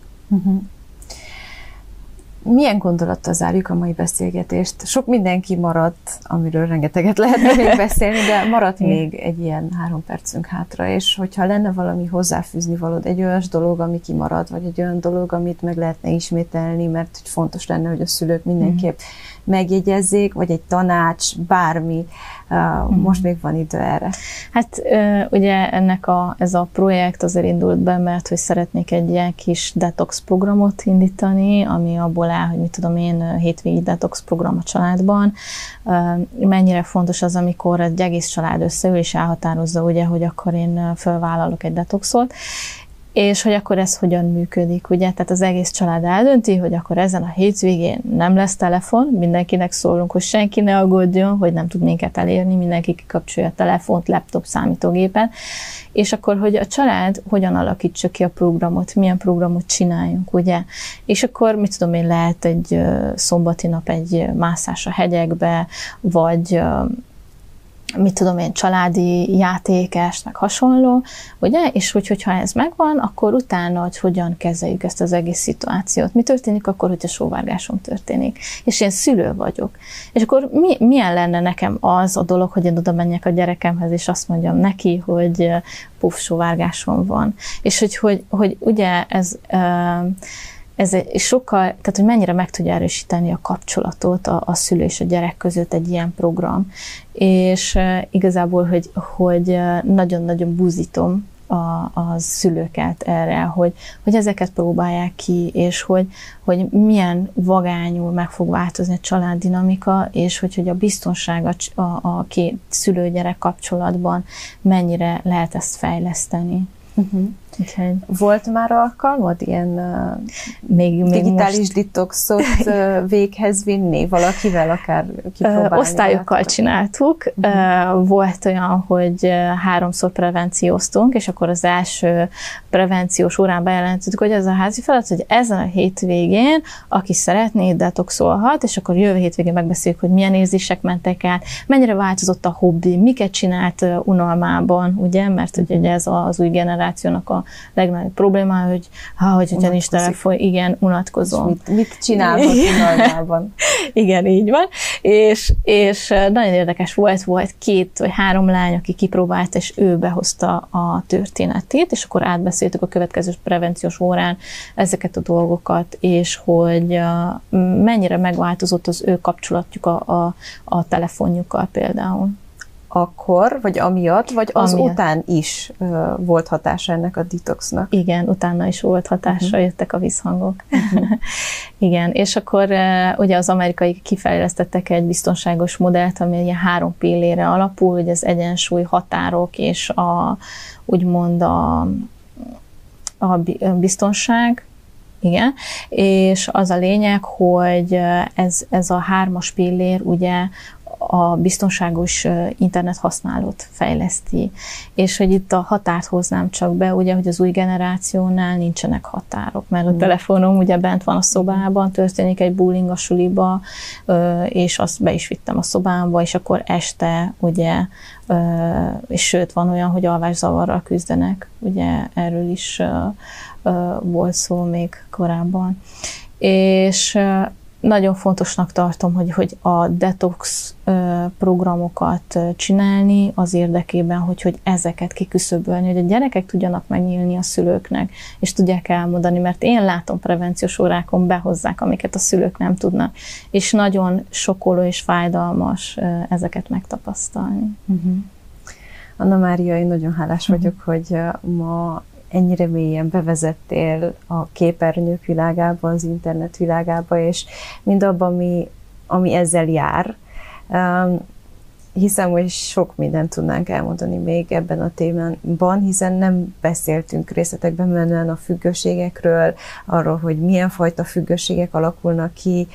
Milyen gondolattal zárjuk a mai beszélgetést? Sok mindenki maradt, amiről rengeteget lehetne még beszélni, de maradt még egy ilyen 3 percünk hátra, és hogyha lenne valami hozzáfűzni valód, egy olyan dolog, ami kimarad, vagy egy olyan dolog, amit meg lehetne ismételni, mert hogy fontos lenne, hogy a szülők mindenképp megjegyezzék, vagy egy tanács, bármi, most még van idő erre. Hát ugye ez a projekt azért indult be, mert hogy szeretnék egy ilyen kis detox programot indítani, ami abból áll, hogy mit tudom én, hétvégi detox program a családban. Mennyire fontos az, amikor egy egész család összeül és elhatározza, ugye, hogy akkor én felvállalok egy detoxot. És hogy akkor ez hogyan működik, ugye? Tehát az egész család eldönti, hogy akkor ezen a hétvégén nem lesz telefon, mindenkinek szólunk, hogy senki ne aggódjon, hogy nem tud minket elérni, mindenki kikapcsolja a telefont, laptop, számítógépen, és akkor, hogy a család hogyan alakítsa ki a programot, milyen programot csináljunk, ugye? És akkor, mit tudom én, lehet egy szombati nap egy mászás a hegyekbe, vagy mit tudom én, családi játékest, meg hasonló, ugye? És hogyha ez megvan, akkor utána, hogy hogyan kezeljük ezt az egész szituációt. Mi történik akkor, hogyha sóvárgásom történik? És én szülő vagyok. És akkor milyen lenne nekem az a dolog, hogy én oda menjek a gyerekemhez, és azt mondjam neki, hogy puf, sóvárgásom van. És hogy ugye ez egy sokkal, tehát hogy mennyire meg tudja erősíteni a kapcsolatot a szülő és a gyerek között egy ilyen program. És igazából, hogy nagyon-nagyon buzítom a szülőket erre, hogy ezeket próbálják ki, és hogy milyen vagányul meg fog változni a családdinamika, és hogy a biztonság a két szülő-gyerek kapcsolatban mennyire lehet ezt fejleszteni. Okay. Volt már alkalmad ilyen még digitális most detoxot véghez vinni valakivel, akár kipróbálni? Osztályokkal csináltuk. Volt olyan, hogy 3-szor prevencióztunk, és akkor az első prevenciós órán bejelentettük, hogy ez a házi feladat, hogy ezen a hétvégén, aki szeretné, detoxolhat, és akkor jövő hétvégén megbeszéljük, hogy milyen érzések mentek át, mennyire változott a hobbi, miket csinált unalmában, ugye, mert ugye ez az új generációnak a legnagyobb probléma, hogyha nincs telefon, igen, unatkozom. Mit csinálhat unalmában? Igen, így van. És nagyon érdekes volt 2 vagy 3 lány, aki kipróbált, és ő behozta a történetét, és akkor átbeszéltük a következő prevenciós órán ezeket a dolgokat, és hogy mennyire megváltozott az ő kapcsolatjuk a telefonjukkal például. Akkor, vagy amiatt, vagy az után is volt hatása ennek a detoxnak? Igen, utána is volt hatása, jöttek a visszhangok. Igen, és akkor ugye az amerikai kifejlesztettek egy biztonságos modellt, ami ilyen 3 pillére alapul, hogy az egyensúly, határok és úgymond a biztonság. Igen, és az a lényeg, hogy ez a 3-as pillér ugye a biztonságos internet használót fejleszti. És hogy itt a határt hoznám csak be, ugye, hogy az új generációnál nincsenek határok, mert a telefonom ugye bent van a szobában, történik egy bullying a suliba, és azt be is vittem a szobámba, és akkor este, ugye, és sőt, van olyan, hogy alvászavarral küzdenek, ugye erről is volt szó még korábban. És nagyon fontosnak tartom, hogy a detox programokat csinálni az érdekében, hogy ezeket kiküszöbölni, hogy a gyerekek tudjanak megnyílni a szülőknek, és tudják elmondani, mert én látom prevenciós órákon behozzák, amiket a szülők nem tudnak, és nagyon sokkoló és fájdalmas ezeket megtapasztalni. Anna Mária, én nagyon hálás vagyok, hogy ma ennyire mélyen bevezettél a képernyők világába, az internet világába, és mindabban, ami ezzel jár. Hiszem, hogy sok mindent tudnánk elmondani még ebben a témában, hiszen nem beszéltünk részletekben menően a függőségekről, arról, hogy milyen fajta függőségek alakulnak ki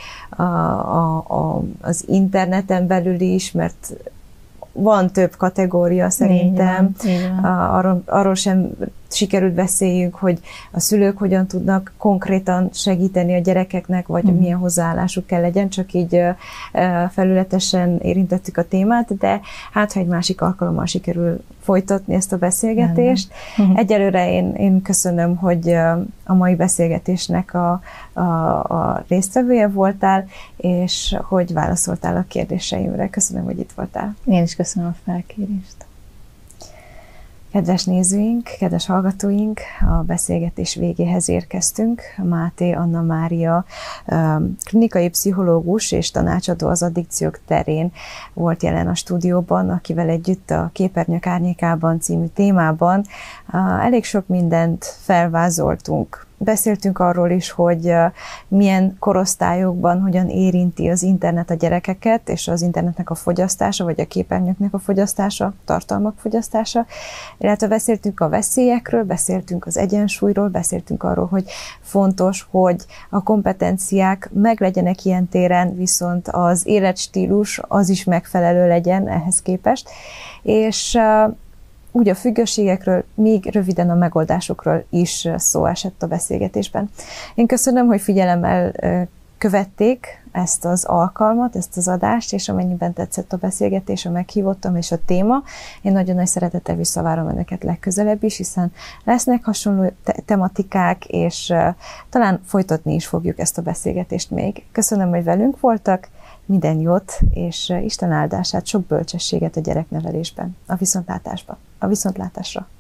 az interneten belül is, mert van több kategória szerintem. Arról sem sikerült beszéljünk, hogy a szülők hogyan tudnak konkrétan segíteni a gyerekeknek, vagy milyen hozzáállásuk kell legyen, csak így felületesen érintettük a témát, de hát, ha egy másik alkalommal sikerül folytatni ezt a beszélgetést. Egyelőre én köszönöm, hogy a mai beszélgetésnek a résztvevője voltál, és hogy válaszoltál a kérdéseimre. Köszönöm, hogy itt voltál. Én is köszönöm a felkérést. Kedves nézőink, kedves hallgatóink, a beszélgetés végéhez érkeztünk. Máté Anna Mária klinikai pszichológus és tanácsadó az addikciók terén volt jelen a stúdióban, akivel együtt a Képernyők árnyékában című témában elég sok mindent felvázoltunk. Beszéltünk arról is, hogy milyen korosztályokban hogyan érinti az internet a gyerekeket, és az internetnek a fogyasztása, vagy a képernyőknek a fogyasztása, tartalmak fogyasztása. Illetve beszéltünk a veszélyekről, beszéltünk az egyensúlyról, beszéltünk arról, hogy fontos, hogy a kompetenciák meglegyenek ilyen téren, viszont az életstílus az is megfelelő legyen ehhez képest. És úgy a függőségekről, még röviden a megoldásokról is szó esett a beszélgetésben. Én köszönöm, hogy figyelemmel követték ezt az alkalmat, ezt az adást, és amennyiben tetszett a beszélgetés, a meghívottam és a téma, én nagyon nagy szeretettel visszavárom önöket legközelebb is, hiszen lesznek hasonló tematikák, és talán folytatni is fogjuk ezt a beszélgetést még. Köszönöm, hogy velünk voltak, minden jót, és Isten áldását, sok bölcsességet a gyereknevelésben, a viszontlátásra.